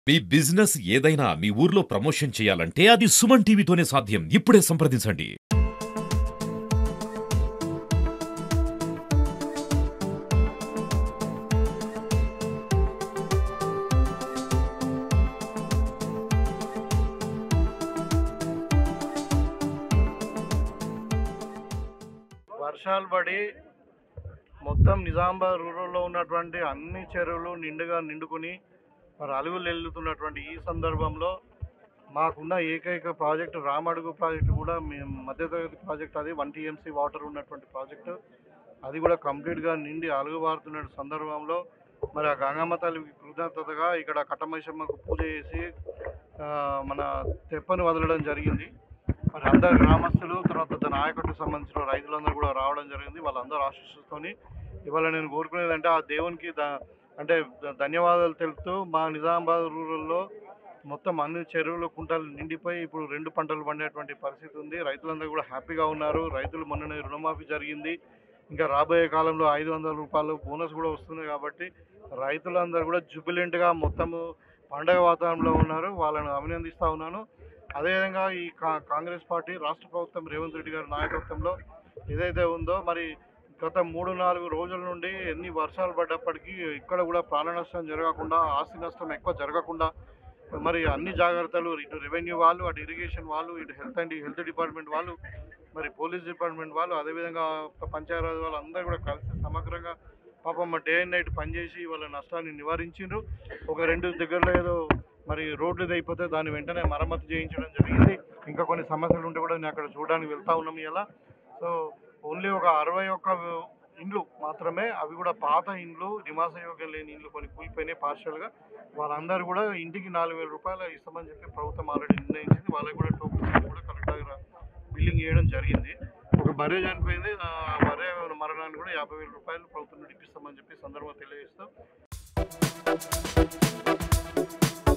మీ business ఏదైనా మీ ఊర్లో promotion చేయాలంటే అది సుమన్ టీవీతోనే సాధ్యం. ఇప్పుడే సంప్రదించండి. వర్షాలు పడి మొత్తం నిజామాబాద్ రూరల్లో ఉన్నటువంటి అన్ని చెరువులు నిండుకొని మరి అలుగులు వెళ్తున్నటువంటి ఈ సందర్భంలో మాకున్న ఏకైక ప్రాజెక్టు రామడుగు ప్రాజెక్టు కూడా మేము మధ్యతరగతి ప్రాజెక్ట్, అది 1 TMC వాటర్ ఉన్నటువంటి ప్రాజెక్టు, అది కూడా కంప్లీట్గా నిండి అలుగుబారుతున్న సందర్భంలో మరి ఆ గంగమ్మ తల్లి కృతజ్ఞతగా ఇక్కడ కట్టమైసమ్మకు పూజ చేసి మన తెప్పను వదలడం జరిగింది. మరి అందరు గ్రామస్తులు, తర్వాత నాయకుడికి సంబంధించిన రైతులందరూ కూడా రావడం జరిగింది. వాళ్ళందరూ ఆశీస్సుతోని ఇవాళ నేను కోరుకునేది అంటే ఆ దేవునికి అంటే ధన్యవాదాలు తెలుపుతూ మా నిజామాబాద్ రూరల్లో మొత్తం అన్ని చెరువులు కుంటలు నిండిపోయి ఇప్పుడు 2 పంటలు పండేటువంటి పరిస్థితి ఉంది. రైతులందరూ కూడా హ్యాపీగా ఉన్నారు. రైతులు మొన్ననే రుణమాఫీ జరిగింది. ఇంకా రాబోయే కాలంలో 500 రూపాయలు బోనస్ కూడా వస్తుంది కాబట్టి రైతులందరూ కూడా జుబిలెంట్గా మొత్తము పండగ వాతావరణంలో ఉన్నారు. వాళ్ళని అభినందిస్తూ ఉన్నాను. అదేవిధంగా ఈ కాంగ్రెస్ పార్టీ రాష్ట్ర ప్రభుత్వం రేవంత్ రెడ్డి గారి నాయకత్వంలో ఏదైతే ఉందో మరి గత 3-4 రోజుల నుండి ఎన్ని వర్షాలు పడ్డప్పటికీ ఇక్కడ కూడా ప్రాణ నష్టం జరగకుండా, ఆస్తి నష్టం ఎక్కువ జరగకుండా మరి అన్ని జాగ్రత్తలు ఇటు రెవెన్యూ వాళ్ళు, అటు ఇరిగేషన్ వాళ్ళు, ఇటు హెల్త్ డిపార్ట్మెంట్ వాళ్ళు, మరి పోలీస్ డిపార్ట్మెంట్ వాళ్ళు, అదేవిధంగా పంచాయతీరాజ్ వాళ్ళు అందరూ కూడా కలిసి సమగ్రంగా పాపం డే అండ్ నైట్ పనిచేసి వాళ్ళ నష్టాన్ని నివారించిండ్రు. ఒక 2 దగ్గరలో ఏదో మరి రోడ్లు అయిపోతే దాన్ని వెంటనే మరమ్మతు చేయించడం జరిగింది. ఇంకా కొన్ని సమస్యలు ఉంటే కూడా నేను అక్కడ చూడడానికి వెళ్తూ ఉన్నాం ఇలా. సో ఓన్లీ ఒక 61 ఇండ్లు మాత్రమే, అవి కూడా పాత ఇండ్లు, నివాసయోగ్యం లేని ఇండ్లు కొన్ని కూలిపోయినాయి పార్షియల్గా. వాళ్ళందరూ కూడా ఇంటికి 4,000 రూపాయలు ఇస్తామని చెప్పి ప్రభుత్వం ఆల్రెడీ నిర్ణయించింది. వాళ్ళకి కూడా టోకెన్స్ కూడా కరెక్ట్గా బిల్లింగ్ చేయడం జరిగింది. ఒక బర్రె చనిపోయింది, ఆ బర్రె మరణాన్ని కూడా 50,000 రూపాయలు ప్రభుత్వం నుండి ఇప్పిస్తామని చెప్పి సందర్భంగా తెలియజేస్తాం.